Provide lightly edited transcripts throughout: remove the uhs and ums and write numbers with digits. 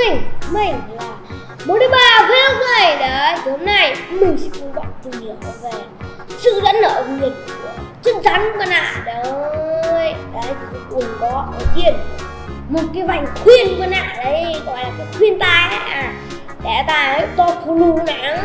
mình là một đứa bà với ông này đấy. Thì hôm nay mình sẽ cùng bạn tìm hiểu về sự dẫn nợ nhiệt của chân rắn bạn ạ. Đấy, thì cùng có đầu tiên một cái vành khuyên bạn ạ. Đấy, gọi là cái khuyên tai ấy. Để tai ấy to thù lù nắng.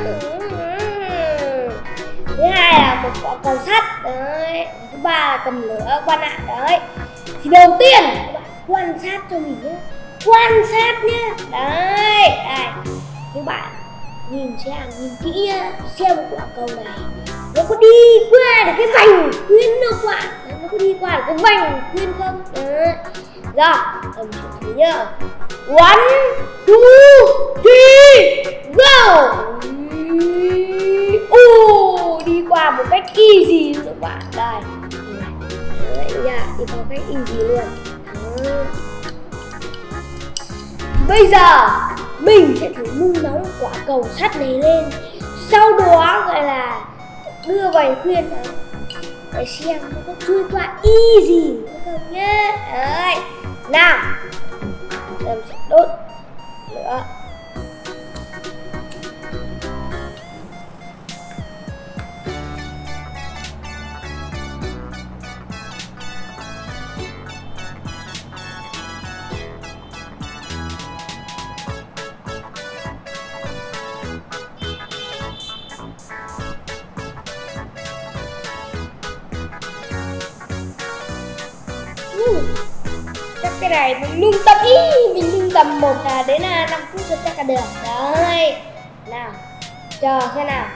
Thứ hai là một quả cầu sắt. Đấy, thứ ba là cầm lửa bạn ạ. Đấy, thì đầu tiên các bạn quan sát cho mình nhé, quan sát nhé. Đấy, các bạn nhìn kỹ nhá, xem quả cầu này nó có đi qua được cái vành khuyên đâu các bạn. Nó có đi qua được cái vành khuyên không? Đấy, rồi mình thử nhá. 1, 2, 3, go. Đi qua một cách easy luôn các bạn. Đây, đấy nha, đi qua một cách easy luôn. Bây giờ mình sẽ thử nung nóng quả cầu sắt này lên, sau đó gọi là đưa vành khuyên đó để xem nó có trôi qua easy không nhé. Đấy, nào em sẽ đốt lửa. Chắc cái này mình nung tầm 1 đến 5 phút cho chắc là được. Đấy, nào chờ xem nào.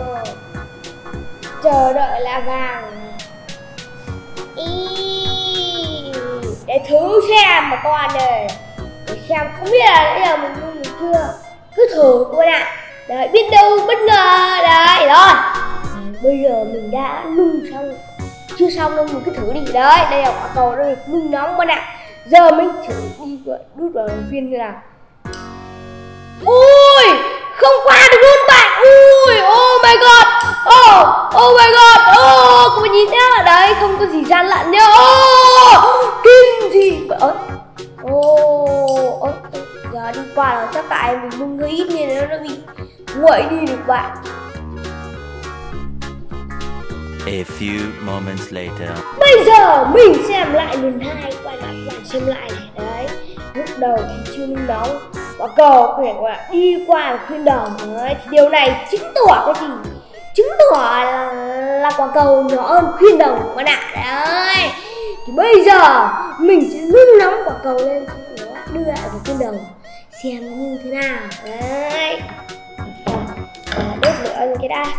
Chờ đợi là vàng để thử xem mà con ơi, để xem không biết là bây giờ mình nung được chưa, cứ thử các bạn ạ. Đấy, biết đâu bất ngờ. Đấy rồi, bây giờ mình đã nung xong, chưa xong đâu, mình cứ thử đi. Đấy, đây là quả cầu đây nung nóng bạn ạ. Giờ mình thử đi đút vào viên như nào. Ui, không qua được luôn bạn. Ui, oh my god, oh my god, các bạn nhìn nhá. Đấy, không có gì gian lận nhá. Kinh gì vậy. Giờ đi qua là chắc tại mình nung hơi ít nên nó bị nguội đi được bạn. A few moments later. Bây giờ mình xem lại lần 2, quay lại bạn xem lại này. Đấy, lúc đầu thì chưa nung nóng, quả cầu phải gọi là đi qua khuyên đồng. Đấy, thì điều này chứng tỏ cái gì? Chứng tỏ là quả cầu nhỏ hơn khuyên đồng các bạn ạ. Đấy, thì bây giờ mình sẽ nung nóng quả cầu lên, sau đó đưa lại vào khuyên đồng xem nó như thế nào. Đấy, đốt lửa lên cái đã.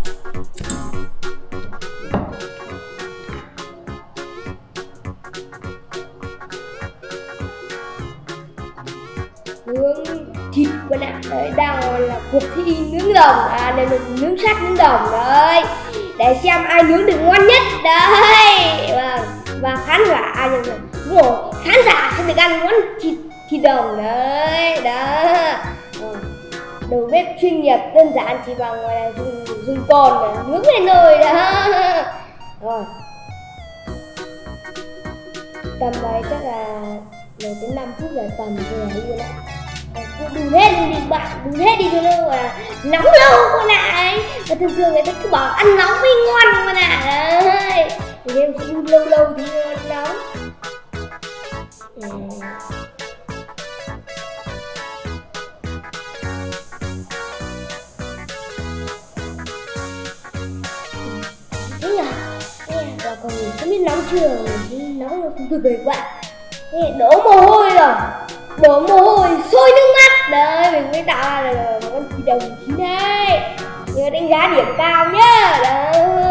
Nướng thịt bạn ạ. Đấy, đang là cuộc thi nướng đồng, nên mình nướng sắt nướng đồng. Đấy, để xem ai nướng được ngon nhất. Đấy, và khán giả đúng rồi, khán giả sẽ được ăn món thịt đồng. Đấy, đó. Đầu bếp chuyên nghiệp đơn giản chỉ bằng gọi là dùng cồn để nướng lên nồi đó. Rồi, tầm đấy chắc là 1 đến 5 phút là tầm rồi luôn ạ. Đun hết đi bạn, đun hết đi cho nó gọi là nóng lâu con ạ. Và thường người ta cứ bảo ăn nóng mới ngon con ạ. Đấy, thì em sẽ đun lâu thì nóng. Thế à, quả cầu không biết nóng chưa, nóng là không tuyệt vời quá. Đổ mồ hôi rồi, sôi nước mắt. Đấy, mình mới tạo ra là một con thịt đồng chín đây. Nhớ đánh giá điểm cao nhá. Đó.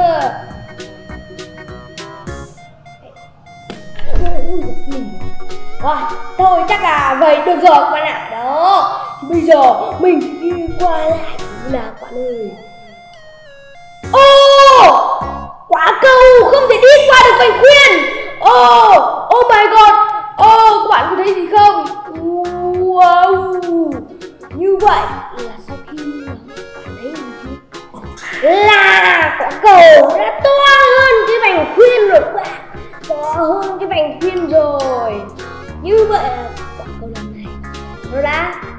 Rồi, thôi chắc là vậy được rồi các bạn ạ. Đó, thì bây giờ mình đi qua lại nào các bạn ơi. Quả cầu không thể đi qua được vành khuyên. Oh my god. Các bạn có thấy gì không? Wow, như vậy là sau khi bạn thấy gì chứ? Là quả cầu đã to hơn cái vành khuyên rồi các bạn. To hơn cái vành khuyên rồi. Như vậy là quả cầu lần này nó đã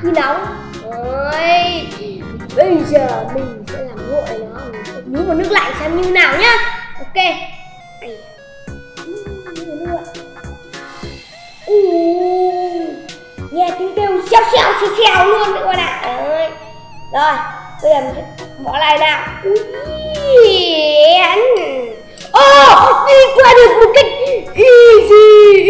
khi nóng. Đấy, bây giờ mình sẽ làm nguội nó, mình sẽ nhúng vào nước lạnh xem như nào nhá. Ok. Nghe tiếng kêu xèo xèo xèo xèo luôn các bạn ạ. Đấy. Rồi, bây giờ mình sẽ bỏ lại nào. Đi qua được một cách easy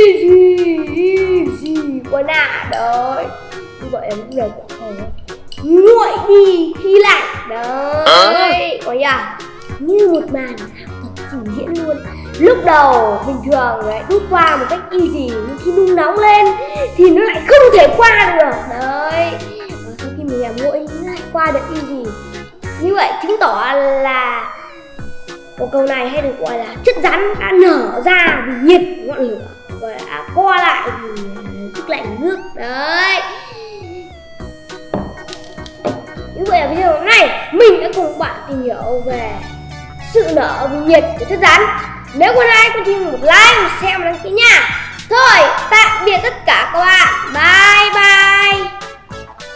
quá nạ. Đấy, như vậy là cũng được không? Nguội đi khi lạnh. Đấy, có như một màn thật trình diễn luôn. Lúc đầu bình thường đấy, đút qua một cách easy, nhưng khi nung nóng lên thì nó lại không thể qua được. Đấy, và sau khi mình làm nguội thì nó lại qua được easy. Như vậy chứng tỏ là quả cầu này hay được gọi là chất rắn đã nở ra vì nhiệt ngọn lửa và đã co lại vì sức lạnh của nước. Đấy, như vậy ở video này mình đã cùng bạn tìm hiểu về sự nở vì nhiệt của chất rắn. Nếu còn ai có thêm một like, một share, một đăng ký nha. Thôi, tạm biệt tất cả các bạn. Bye bye.